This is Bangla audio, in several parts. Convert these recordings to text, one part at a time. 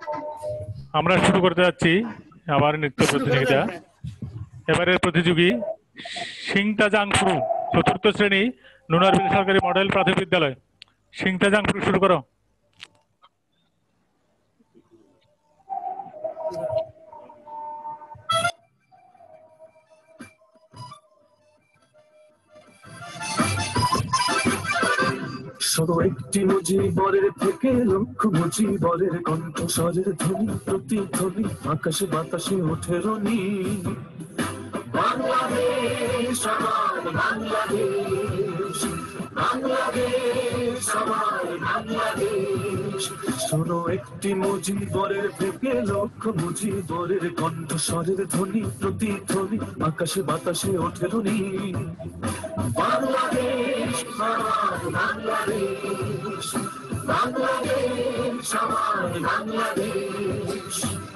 আমরা শুরু করতে যাচ্ছি আবার নৃত্য প্রতিযোগিতা। এবারের প্রতিযোগী সিংতা জাংফু, চতুর্থ শ্রেণী, নুনারবিল সরকারি মডেল প্রাথমিক বিদ্যালয়। সিংতা জাংফু, শুরু করো। শুধু একটি মুজিবরের থেকে লক্ষ মুজিবরের কণ্ঠস্বরের ধ্বনি প্রতিধ্বনি আকাশে বাতাসে ওঠে রনি। বাংলাদেশ আমার বাংলাদেশ, বাংলাদেশ আমার বাংলাদেশ। শোনো একটি মুজিবরের থেকে লক্ষ মুজিবরের কণ্ঠস্বরের ধ্বনি প্রতিধ্বনি আকাশে বাতাসে ওঠে রনি। বাংলাদেশ আমার বাংলাদেশ, বাংলাদেশ আমার বাংলাদেশ।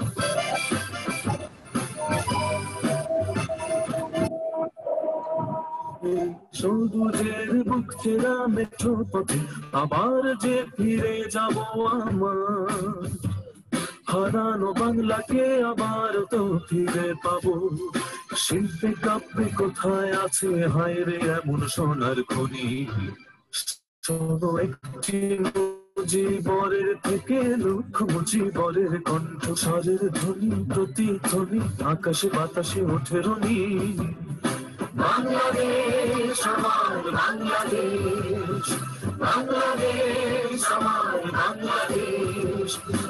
সবুজের বুক চেরা মেঠো পথে আবার যে ফিরে যাব আমার, হারানো বাংলাকে আবার তো ফিরে পাবো। শিল্পে কাব্যে কোথায় আছে হায় রে এমন সোনার খনি। শোনো একটি মুজিবরের থেকে লক্ষ মুজিবরের কণ্ঠস্বরের ধ্বনি প্রতিধ্বনি আকাশে বাতাসে ওঠে রনি। বাংলাদেশ আমার বাংলাদেশ, বাংলাদেশ আমার বাংলাদেশ।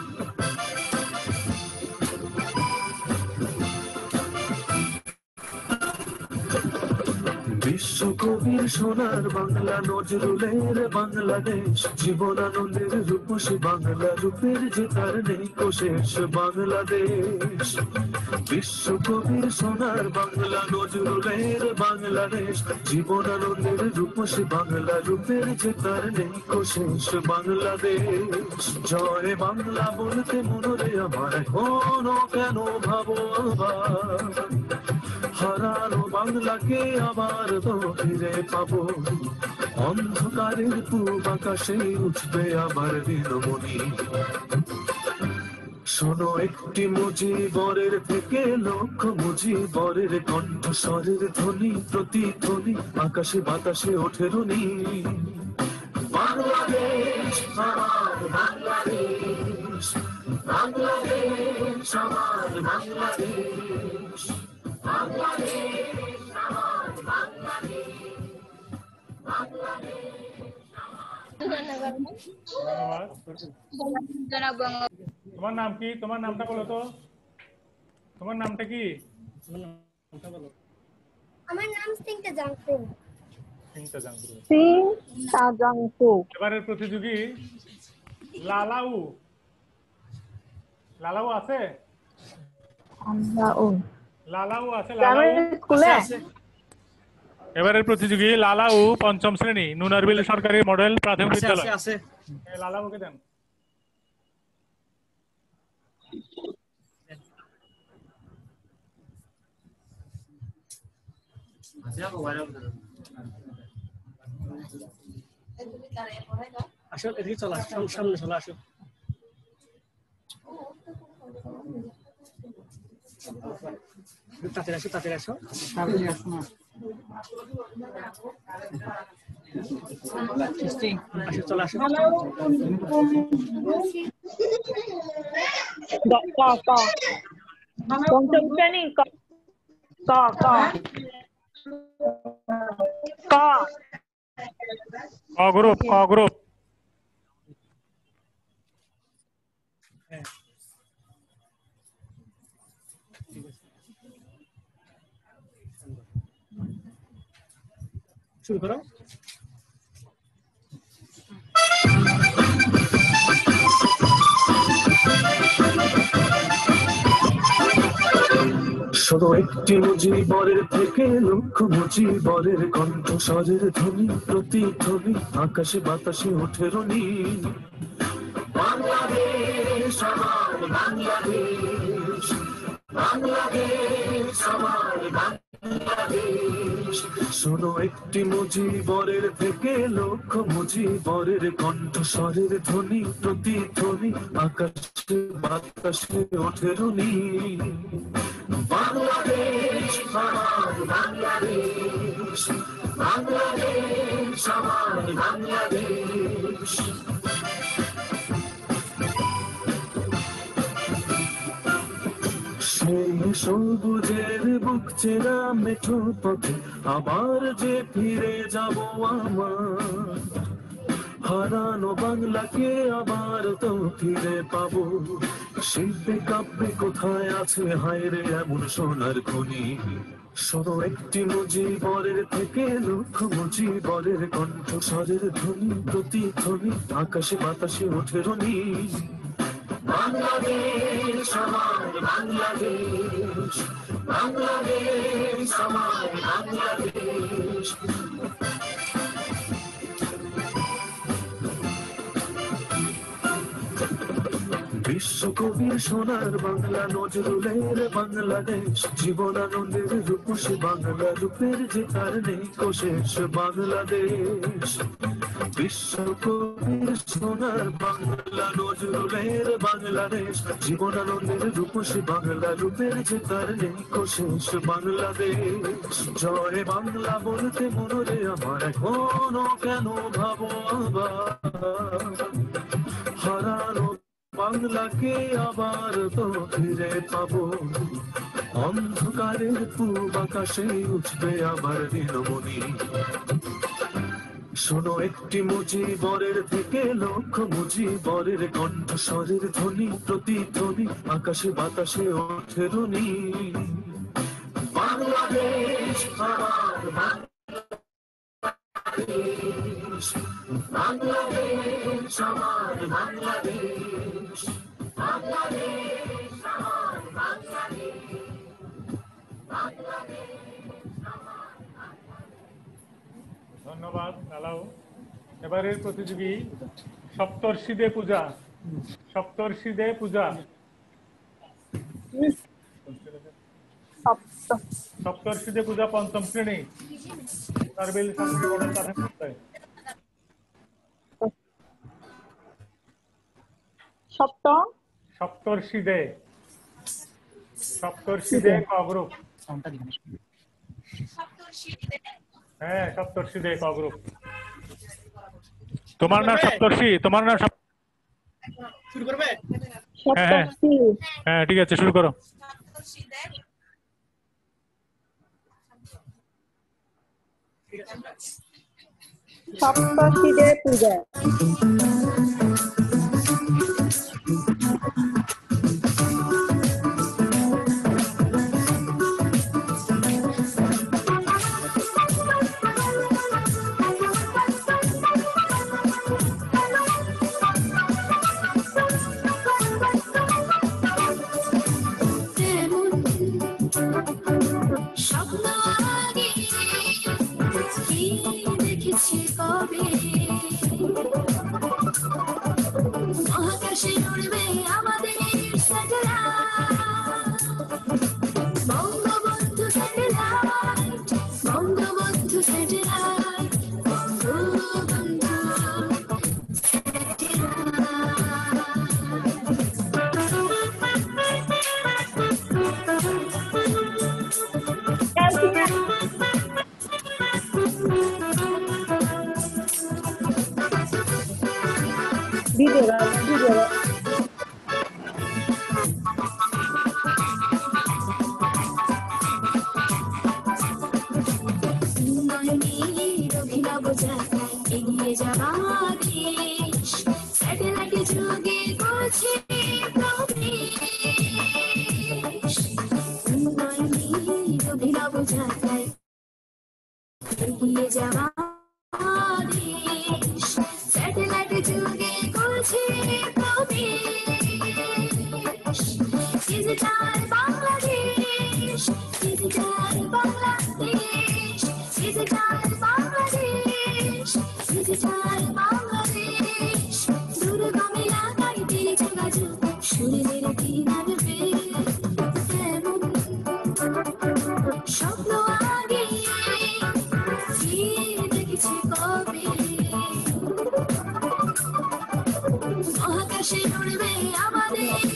বিশ্বকবির সোনার বাংলা, নজরুলের বাংলাদেশ, জীবনানন্দের রূপসী বাংলা, রূপের যে তার নেই কোশেষ বাংলাদেশ। বিশ্বকবির সোনার বাংলা, নজরুলের বাংলাদেশ, জীবনানন্দের রূপসী বাংলা, রূপের যে তার নেই কোশেষ বাংলাদেশ। জয় বাংলা বলতে মনে আমার এখনো কেন ভাবো আবার, হারানো বাংলাকে আবার তো ফিরে পাবো। অন্ধকারের পূব আকাশে উঠবে আবার দিনমণি। শোনো একটি মুজিবরের থেকে লক্ষ মুজিবরের কণ্ঠস্বরের ধ্বনি প্রতিধ্বনি আকাশে বাতাসে ওঠে রনি। বাংলাদেশ আমার বাংলাদেশ, বাংলাদেশ আমার বাংলাদেশ, বাংলাদেশ আমার বাংলাদেশ, বাংলাদেশ। তোমার নাম কি? তোমার নামটা বলো তো, তোমার নামটা কি? আমার নাম সিংতা জাংফু। সিংতা জাংফু। সিংতা জাংফু। এবারের প্রতিযোগী লালাউ। লালাউ আছে? লালাউ আছে? লালাউ আছে? এবারের প্রতিযোগী লালাউ, পঞ্চম শ্রেণী, নুনারবিল সরকারি মডেল প্রাথমিক বিদ্যালয়। লালাউকে দেন। আসো, এদিকে চলো, সামনে চলো, আসো। তাড়াতাড়ি আসো, তাড়াতাড়ি আসো, তাড়াতাড়ি আসো না। আসো, চলো, আসো। পঞ্চম শ্রেণী ক গ্রুপ, ক গ্রুপ। শুরু করো। শুধু একটি মুজিবরের থেকে লক্ষ মুজিবরের কণ্ঠস্বরের ধ্বনি প্রতিধ্বনি আকাশে বাতাসে ওঠে রনি। বাংলাদেশ আমার বাংলাদেশ, বাংলাদেশ আমার বাংলাদেশ। শোনো একটি মুজিবরের থেকে লক্ষ মুজিবরের কণ্ঠস্বরের ধ্বনি প্রতিধ্বনি আকাশে বাতাসে ওঠে রুনি বাংলাদেশ আমার বাংলাদেশ বাংলাদেশ আমার বাংলাদেশ সেই সবুজের বুক চেরা মেঠো পথে আবার যে ফিরে যাব আমার হারানো বাংলাকে আবার তো ফিরে পাবো শিল্পে কাব্যে কোথায় আছে হায় রে এমন সোনার খনি শোনো একটি মুজিবরের থেকে লক্ষ মুজিবরের কণ্ঠস্বরের ধ্বনি প্রতিধ্বনি আকাশে বাতাসে ওঠে রনি বাংলাদেশ আমার বাংলাদেশ বাংলাদেশ আমার বাংলাদেশ বিশ্বকবির সোনার বাংলা নজরুলের বাংলাদেশ জীবনানন্দের রূপসী বাংলা রূপের যে তার নেই কোশেষ বাংলাদেশ বিশ্বকবির সোনার বাংলা নজরুলের বাংলাদেশ জীবনানন্দের রূপসী বাংলা রূপের যে তার নেই কোশেষ বাংলাদেশ জয় বাংলা বলতে মনে আমার এখনো কেন ভাবো আবার হারানো বাংলাকে আবার তো ফিরে পাবো অন্ধকারের পূব আকাশে উঠবে আবার নীলমণি শোনো একটি মুজিবরের থেকে লক্ষ মুজিবরের কণ্ঠস্বরের ধ্বনি প্রতিধ্বনি আকাশে বাতাসে ওঠে রুনি বাংলাদেশ আমার বাংলাদেশ বাংলাদেশ আমার বাংলাদেশ বাংলাদেশ আমার বাংলাদেশ ধন্যবাদ লালাও এবারের প্রতিযোগী সপ্তর্ষিদে পূজা সপ্তর্ষিদে পূজা সপ্তর্ষিদে পূজা পঞ্চম শ্রেণী তারবেল সংস্কৃত প্রাথমিক সপ্তর্ষিদে সপ্তর্ষিদে ক গ্রুপ হ্যাঁ সপ্তর্ষিদে ক গ্রুপ তোমার নাম সপ্তর্ষি তোমার নাম শুরু করবে হ্যাঁ হ্যাঁ ঠিক আছে শুরু করো সপ্তর্ষিদে পূজা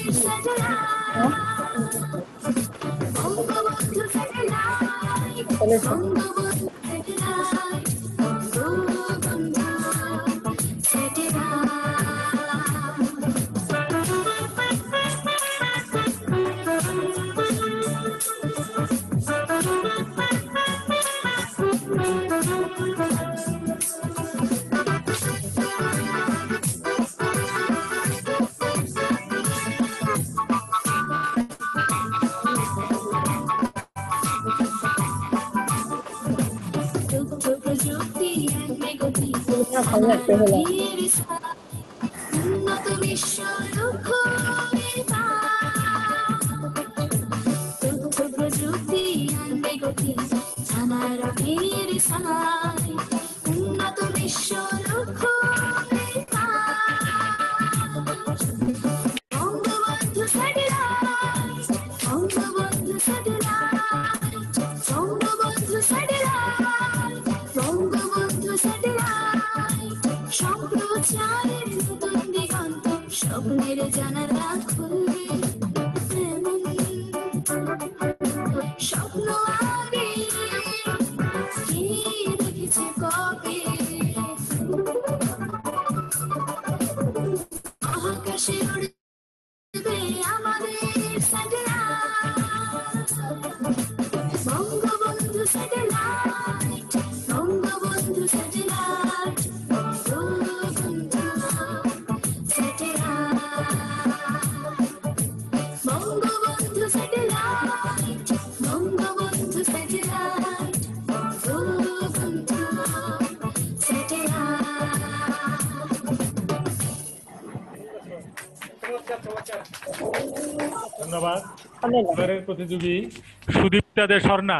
ধন্যবাদ। এবারের প্রতিযোগী সুদীপ্তা দে স্বর্ণা।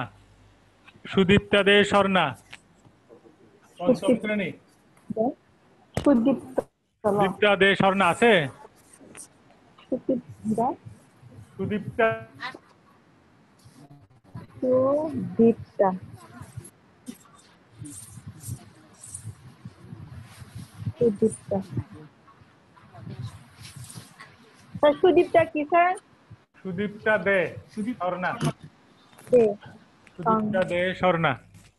সুদীপ্তা দে স্বর্ণা, পঞ্চম শ্রেণী। সুদীপ্তা দে স্বর্ণা আছে? সুদীপ্তা সুদীপ্তা সুদীপ্তা সুদীপ্তা কি স্যার? সুদীপ্তা দে স্বর্ণা। দে সুদীপ্তা দে স্বর্ণা।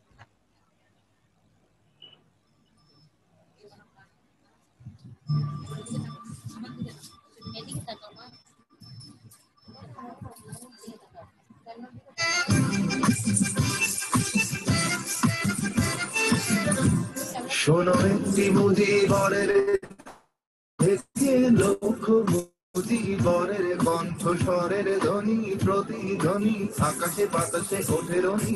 শোনো একটি মুজিবরের মুজিবরের কণ্ঠ স্বরের ধ্বনি প্রতিধ্বনি আকাশে বাতাসে ওঠে রনি।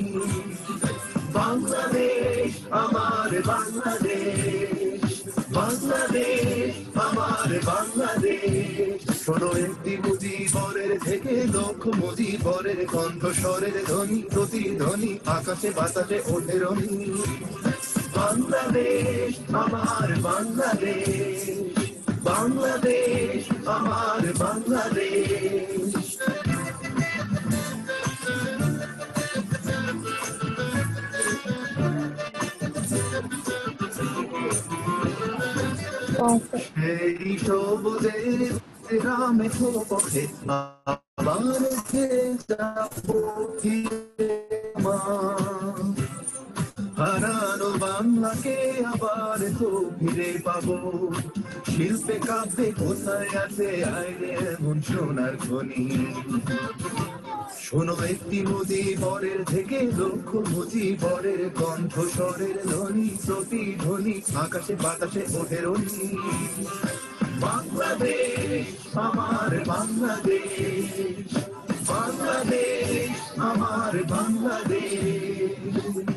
বাংলাদেশ আমার বাংলাদেশ, বাংলাদেশ আমার বাংলাদেশ। শোনো একটি মুজিবরের থেকে লক্ষ মুজিবরের কণ্ঠ স্বরের ধ্বনি প্রতিধ্বনি আকাশে বাতাসে ওঠে রনি। বাংলাদেশ আমার বাংলাদেশ, বাংলাদেশ আমার বাংলাদেশ। এই সবুজের গ্রামে পথে আবার যাবো হারানো বাংলাকে আবার তো ফিরে পাবো। শিল্পে কাব্যে কোথায় আছে আইরে এমন সোনার খনি। শোনো একটি মুজিবরের থেকে লক্ষ মুজিবরের কণ্ঠ স্বরের ধ্বনি প্রতিধ্বনি আকাশে বাতাসে ওঠে রনি। বাংলাদেশ আমার বাংলাদেশ, বাংলাদেশ আমার বাংলাদেশ।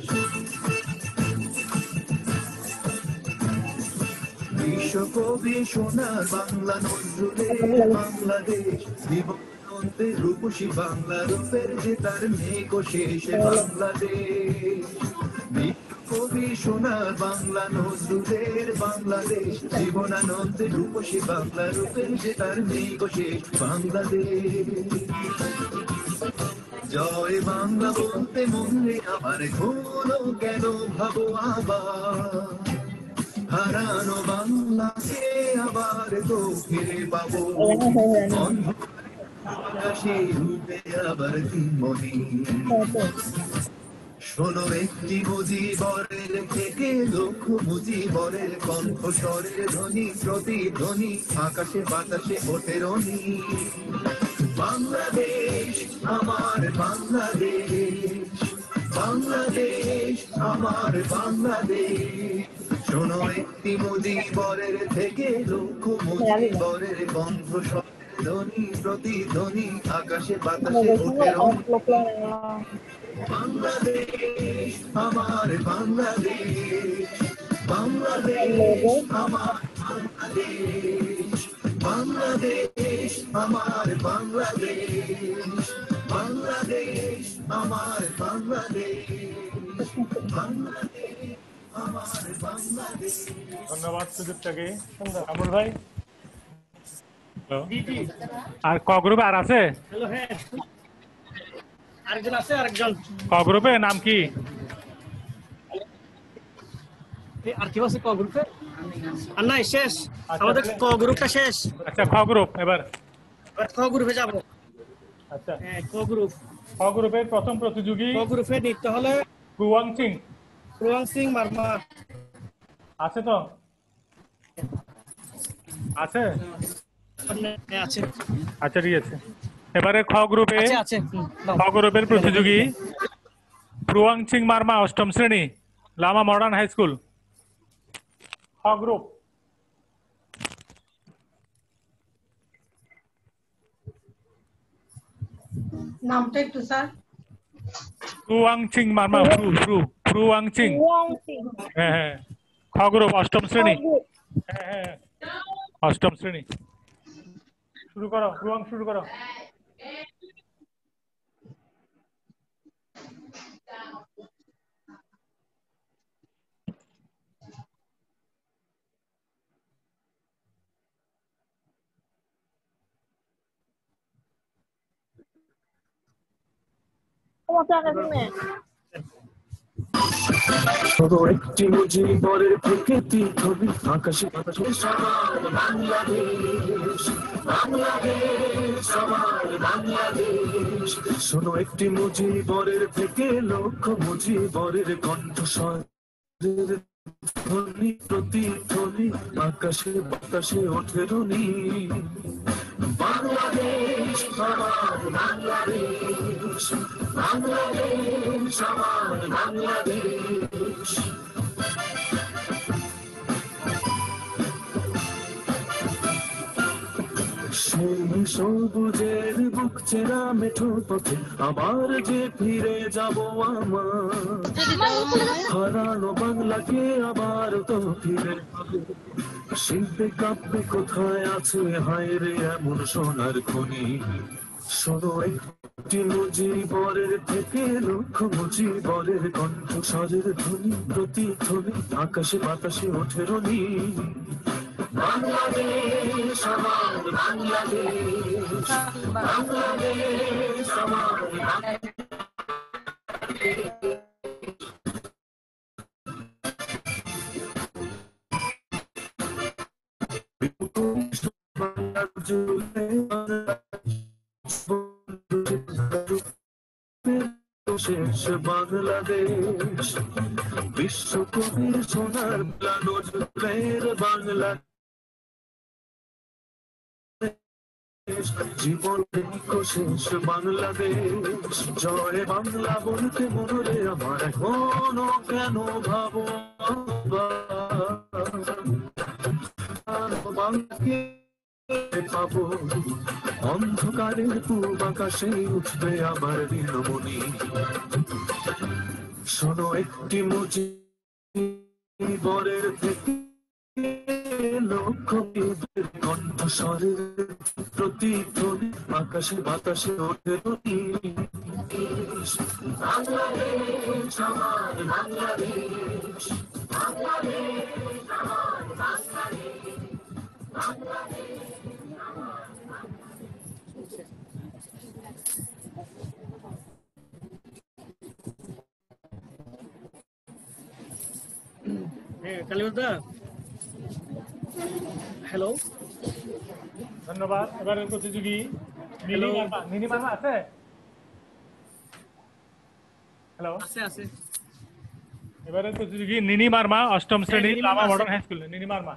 বিশ্বকবি সোনার বাংলা নজরুলের বাংলাদেশ, জীবনে রূপসী বাংলা রূপের যে তার নেই শেষে বাংলাদেশ। বিশ্বকবি সোনার বাংলা নজরুলের বাংলাদেশ, জীবনানন্দে রূপসী বাংলা রূপের যে তার নেই শেষ বাংলাদেশ। জয় বাংলা বলতে মনে আমার ঘুমলো কেন ভাবো আবার, হারানো বাংলাকে আবার তো ফিরে পাবো আকাশে উঠবে আবার মনে শোনো একটি মুজিবরের থেকে লক্ষ মুজিবরের কণ্ঠস্বরের ধ্বনি প্রতিধ্বনি আকাশে বাতাসে ওঠে রনি বাংলাদেশ আমার বাংলাদেশ বাংলাদেশ আমার বাংলাদেশ শোনো একটি মুজিবরের থেকে লক্ষ মুজিবরের কণ্ঠস্বরের ধ্বনি প্রতিধ্বনি আকাশে বাতাসে ওঠে রনি বাংলাদেশ আমার বাংলাদেশ বাংলাদেশ আমার বাংলাদেশ বাংলাদেশ আমার বাংলাদেশ বাংলাদেশ আমার বাংলাদেশ বাংলাদেশ আমার বাংলাদেশ। ধন্যবাদ সুদীপ্তাকে। আমর ভাই জি জি আর ক গ্রুপে আর আছে? হ্যালো হ্যাঁ আরেকজন আছে আরেকজন ক গ্রুপে নাম কি? আর কি আছে ক গ্রুপে আর নাই শেষ আমাদের ক গ্রুপটা শেষ আচ্ছা খ গ্রুপ এবার ক গ্রুপে যাব আচ্ছা হ্যাঁ ক গ্রুপ খ গ্রুপের প্রথম প্রতিযোগী ক গ্রুপে নিতে হলে কুয়াং সিং প্রয়াং সিং মার্মা আছে তো? আছে হ্যাঁ আছে আচ্ছা ঠিক আছে। এবারে খ গ্রুপে আছে আছে খ গ্রুপের প্রতিযোগী প্রয়াং সিং মার্মা অষ্টম শ্রেণী লামা মডার্ন হাই স্কুল। খ গ্রুপ নামটা একটু স্যার প্রয়াং সিং মার্মা প্রয়াং সিং হ্যাঁ হ্যাঁ খ গ্রুপ অষ্টম শ্রেণী হ্যাঁ হ্যাঁ অষ্টম শ্রেণী শুরু করো প্রয়াং শুরু করো। শুধু একটি মুজিবরের প্রকৃতি ছবি আকাশে বাতাসে সবার বাংলাদেশ বাংলাদেশ আমার বাংলাদেশ শোনো একটি মুজিবরের থেকে লক্ষ মুজিবরের কণ্ঠস্বর ধ্বনি প্রতিধ্বনি আকাশে বাতাসে ওঠে রনি বাংলাদেশ আমার বাংলাদেশ বাংলাদেশ আমার বাংলাদেশ সেই সবুজের বুক চেরা মেঠো পথে আবার যে ফিরে যাব আমার হারানো বাংলাকে আবার তো ফিরে পাবো শিল্পে কাব্যে কোথায় আছে হায় রে এমন সোনার খনি শোনো একটি মুজিবরের থেকে লক্ষ মুজিবরের কণ্ঠস্বরের ধ্বনি প্রতিধ্বনি আকাশে বাতাসে ওঠে রনি বাংলাদেশ আমার বাংলাদেশ বাংলাদেশ আমার শেষ বাংলাদেশ বিশ্বকবির সোনার নজরের বাংলা জীবন শেষ বাংলাদেশ জয় বাংলা বলতে মনে আমার এখনো কেন ভাবো বাংলাকে পাবো অন্ধকারের পূব আকাশে উঠবে আবার দিনমণি শোনো একটি মুজিবরের থেকে লক্ষ কণ্ঠস্বরের প্রতিধ্বনি আকাশে বাতাসে ওঠে রনি বাংলাদেশ আমার বাংলাদেশ বাংলাদেশ আমার বাংলাদেশ বাংলাদেশ হ্যাঁ কালিমুদ্দা হ্যালো ধন্যবাদ। এবারের প্রতিযোগী নিনি মার্মা। নিনি মার্মা আছে? হ্যালো, আছে আছে। এবারের প্রতিযোগী নিনি মার্মা, অষ্টম শ্রেণী, নিনি লামা মার্মা মডার্ন আছে। High school. নিনি মার্মা।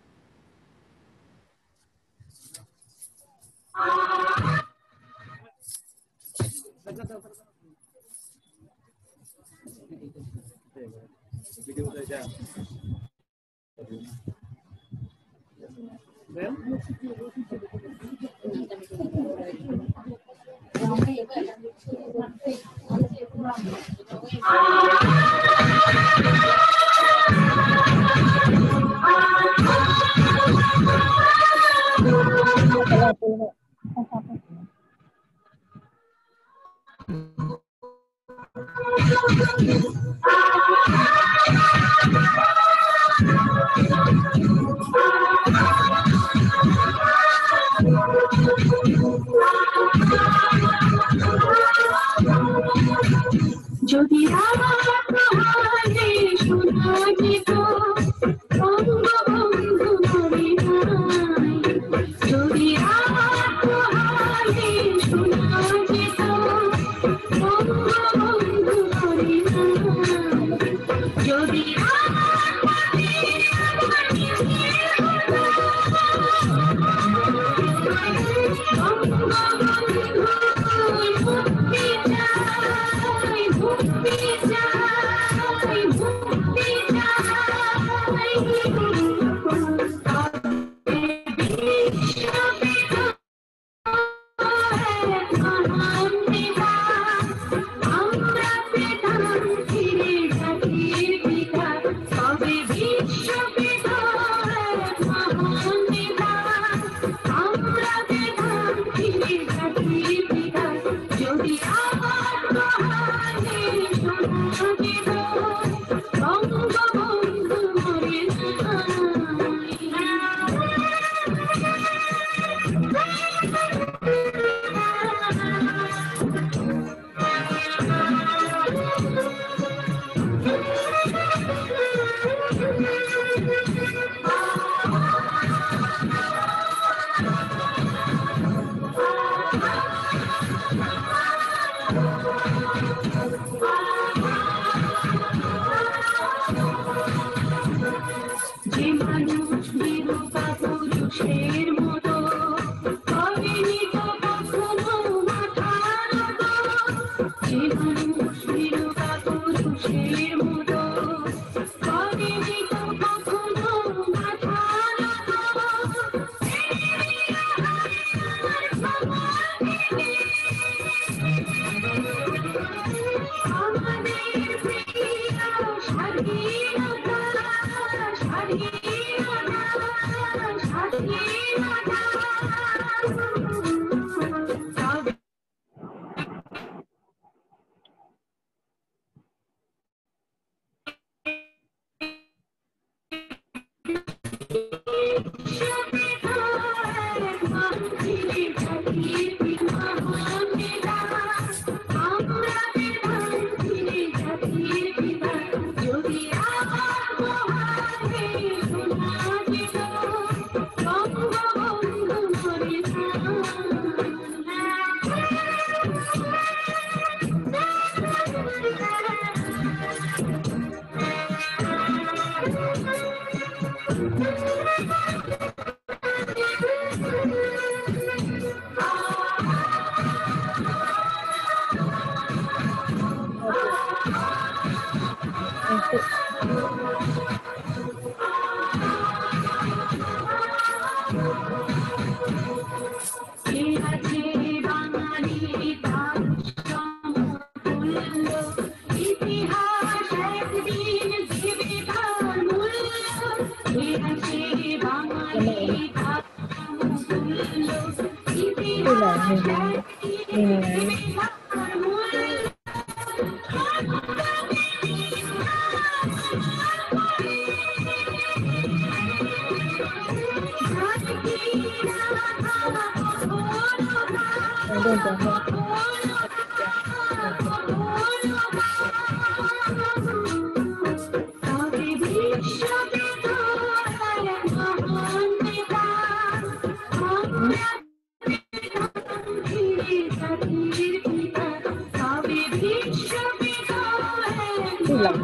যদি রাতে শোনা যেত বঙ্গবন্ধু মরে নাই, যদি রাতে শোনা যেত বঙ্গবন্ধু মরে নাই, যদি দিলাম।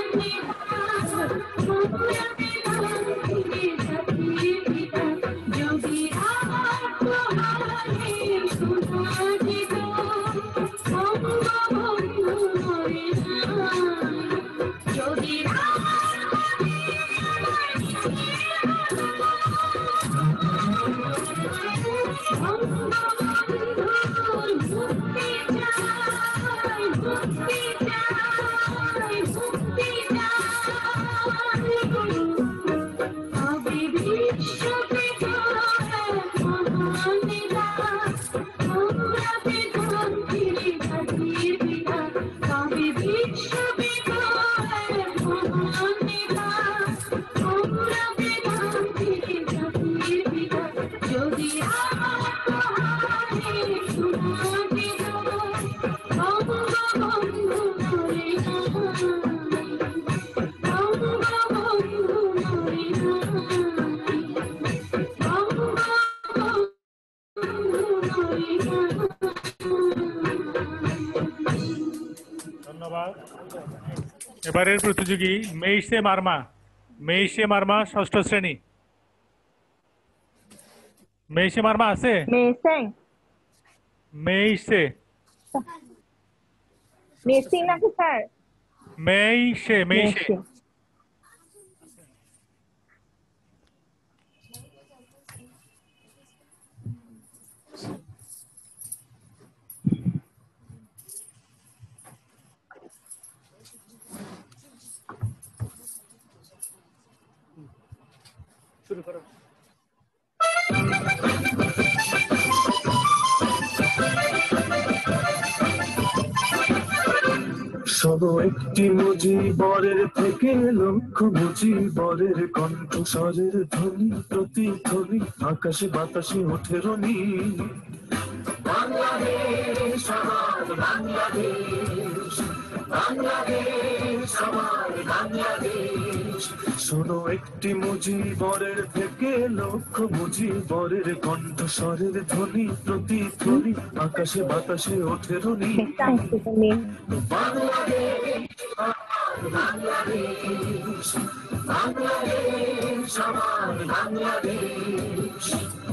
ধন্যবাদ। এবারের প্রতিযোগী মেইসে মার্মা ষষ্ঠ শ্রেণী। মেইসে মার্মা আছে? মেসেং মেইসে মেসিং নাকি স্যার? মেইসে মেসিং। শুরু করো। শোনো একটি মুজিবরের থেকে লক্ষ মুজিবরের কণ্ঠস্বরের ধ্বনি প্রতিধ্বনি আকাশে বাতাসে ওঠে রনি। বাংলাদেশ আমার বাংলাদেশ, বাংলাদেশ আমার বাংলাদেশ। শোনো একটি মুজিবরের থেকে লক্ষ মুজিবরের কণ্ঠস্বরের ধ্বনি প্রতিধ্বনি আকাশে বাতাসে ওঠে রনি। বাংলাদেশ আমার বাংলাদেশ, বাংলাদেশ আমার বাংলাদেশ।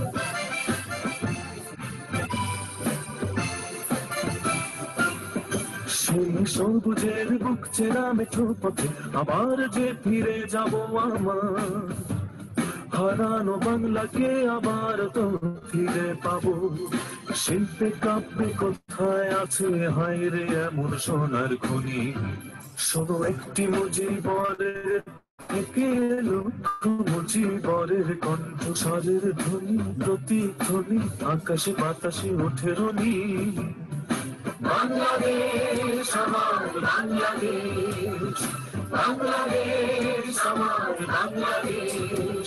সেই সবুজের বুক চেনা মেঠো পথে আবার যে ফিরে যাব আমার, হারানো বাংলাকে আবার তো ফিরে পাবো। শিল্পে কাব্যে কোথায় আছে হায় রে এমন সোনার খনি। শোনো একটি মুজিবরের থেকে লক্ষ মুজিবরের কণ্ঠস্বরের ধ্বনি প্রতিধ্বনি আকাশে বাতাসে ওঠে রনি। বাংলাদেশ আমার বাংলাদেশ, বাংলাদেশ আমার বাংলাদেশ।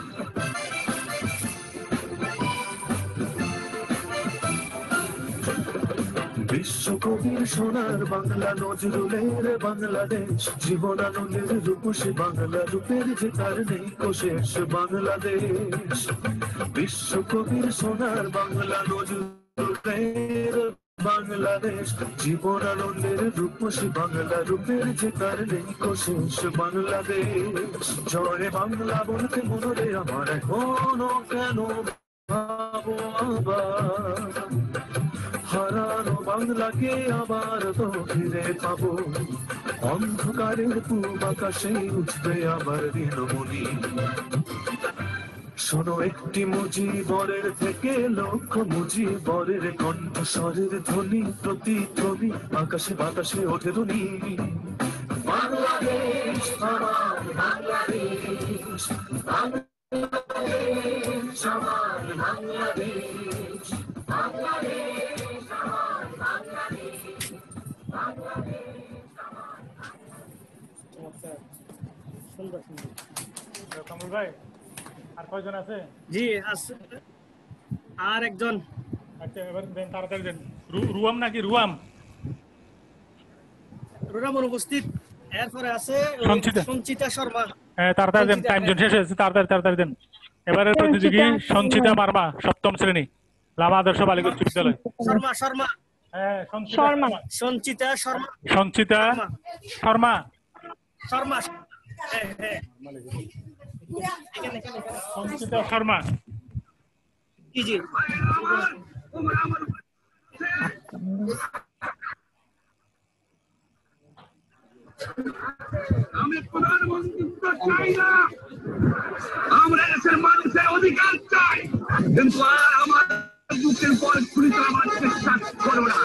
বিশ্বকবির সোনার বাংলা নজরুলের বাংলাদেশ, জীবনানন্দের রূপসী বাংলা রূপের যে তার নেই কোশেষ বাংলাদেশ। বিশ্বকবির সোনার বাংলা নজরুলের বাংলাদেশ, জীবনানন্দের রূপসী বাংলা রূপের যে তার নেই কোশেষ বাংলাদেশ। জয় বাংলা বলতে মনে আমার এখনো কেন ভাবো আবার, হারানো বাংলাকে আবার তো ফিরে পাবো। অন্ধকারের পূব আকাশে উঠবে আবার দিনমণি। শোনো একটি মুজিবরের থেকে লক্ষ মুজিবরের কণ্ঠস্বরের ধ্বনি প্রতিধ্বনি আকাশে বাতাসে ওঠে রনি। বাংলাদেশ আমার বাংলাদেশ, বাংলাদেশ আমার বাংলাদেশ, বাংলাদেশ আমার বাংলাদেশ, বাংলাদেশ আমার। সুন্দর সুন্দর। কামরুল ভাই আর কয়জন আছে? জি আছে আর একজন। আচ্ছা এবার দেন, তাড়াতাড়ি দেন। রুয়াম নাকি রুয়াম? রুরাম অনুপস্থিত। এরপরে আছে সঞ্চিতা শর্মা। হ্যাঁ তাড়াতাড়ি দেন, টাইম জোন শেষ হয়েছে, তাড়াতাড়ি দেন। এবারের প্রতিযোগী সঞ্চিতা মার্মা সপ্তম শ্রেণী, লামা আদর্শ বালিকা উচ্চ বিদ্যালয়। শর্মা হ্যাঁ সঞ্চিতা শর্মা। সঞ্চিতা শর্মা শর্মা হ্যাঁ হ্যাঁ অঙ্কিতা শর্মা। জি জি আমি প্রধানমন্ত্রী চাই না, আমরা দেশের মানুষের অধিকার চাই, কিন্তু আর আমার বুকের পর ছুরি চালাবার চেষ্টা করো না,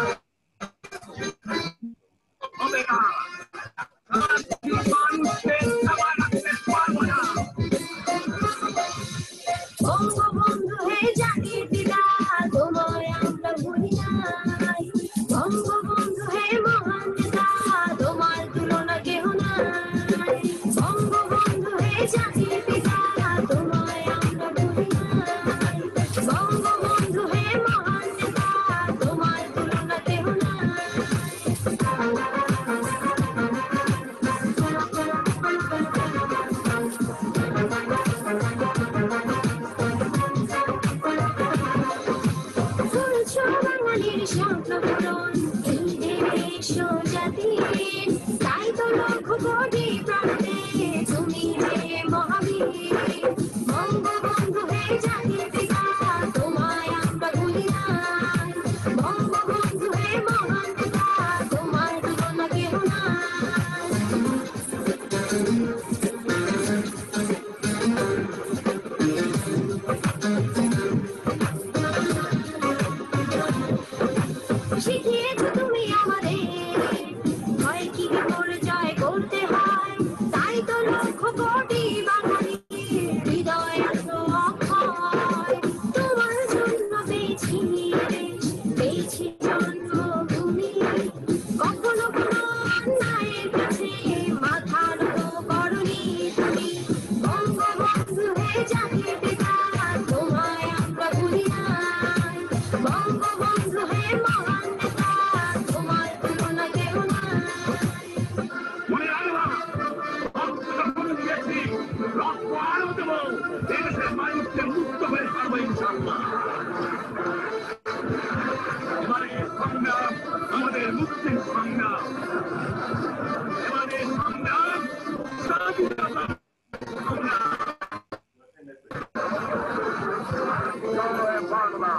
হবে না। মানুষকে খাবার রাখতে পারবো না। বঙ্গবন্ধু হে জাতির পিতা তোমায় আমরা ভুলি নাই, বঙ্গবন্ধু হে মহান নেতা তোমার তুলনা কেহ নাই, বঙ্গবন্ধু হে জাতির পিতা তোমায় আমরা ভুলি নাই, বঙ্গবন্ধু হে মহান নেতা তোমার তুলনা কেহ নাই। বাঙালির স্বপ্নপূরণ এই দেশ ও জাতির, তাই তো লক্ষ কোটি প্রাণে তুমি হে মহাবীর, বঙ্গবন্ধু হে জাতির পিতা তোমায় আমরা ভুলি নাই, বঙ্গবন্ধু হে মহান নেতা তোমার তুলনা কেহ নাই। শিখিয়েছো তুমি আমাদের ভয় কি পরিচয় করতে হয়, তাই তো লক্ষ কোটি বাঙালি হৃদয় আছো অক্ষয়, তোমার জন্য পেয়েছি দেশ, পেয়েছি জন্মভূমি, কখনো কোনো অন্যায়ের কাছে মাথা নত করনি তুমি, বঙ্গবন্ধু হে জাতির পিতা তোমায় আমরা ভুলি নাই, বঙ্গবন্ধু হে মহান নেতা তোমার তুলনা কেহ নাই। মনে রাখবা, রক্ত যখন দিয়েছি, রক্ত আরো দেবো, এদেশের মানুষকে মুক্ত করে পারবো ইনশাআল্লাহ। এবারে সংগ্রাম আমাদের মুক্তির সংগ্রাম, এবারে সংগ্রাম স্বাধীনতা সংগ্রাম। জয় বাংলা।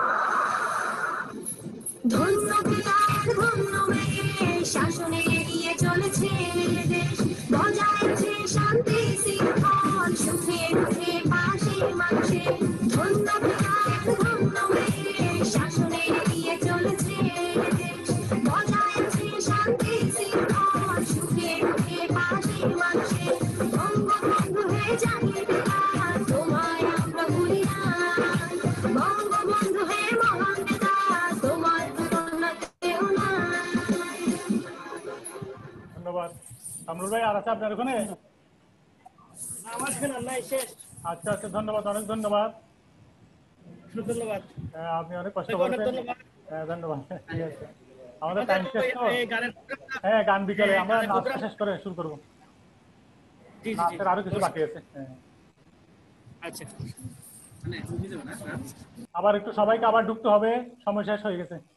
ধন্য পিতার ধন্য মেয়ে শাসনে এগিয়ে চলেছে দেশ, বজায় আছে শান্তি শৃঙ্খল সুখে দুঃখে পাশে মানুষের, ধন্য পিতার ধন্য মেয়ে শাসনে এগিয়ে চলেছে দেশ, বজায় আছে শান্তি শৃঙ্খল সুখে দুঃখে পাশে মানুষের, বঙ্গবন্ধু হে জাতির পিতা তোমায় আমরা ভুলি নাই, বঙ্গবন্ধু হে মহান নেতা তোমার তুলনা কেহ নাই। ধন্যবাদ। কামরুল ভাই আর আছে আপনার ওখানে? আমার শোনা নাই শেষ। আচ্ছা আচ্ছা, ধন্যবাদ, অনেক ধন্যবাদ। ধন্যবাদ আপনি অনেক কষ্ট অনেক করেছেন। ধন্যবাদ। ধন্যবাদ, ঠিক আছে। আমাদের টাইম শেষ তো। এই গানের হ্যাঁ, গান বিকেলে হ্যাঁ, আমরা গানের নাচটা program- শেষ করে শুরু করবো। জি জি জি নাচের আরো কিছু বাকি আছে। আচ্ছা আবার একটু সবাইকে আবার ঢুকতে হবে, সময় শেষ হয়ে গেছে।